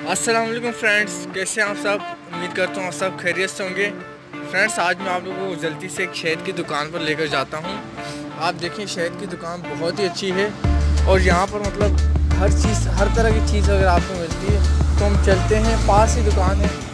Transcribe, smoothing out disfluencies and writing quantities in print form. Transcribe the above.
अस्सलाम वालेकुम फ्रेंड्स, कैसे हैं आप सब। उम्मीद करता हूँ आप सब खैरियत से होंगे। फ्रेंड्स, आज मैं आप लोगों को जल्दी से एक शहद की दुकान पर लेकर जाता हूँ। आप देखें, शहद की दुकान बहुत ही अच्छी है और यहाँ पर हर चीज़, हर तरह की चीज़ अगर आपको मिलती है। तो हम चलते हैं, पास ही दुकान है,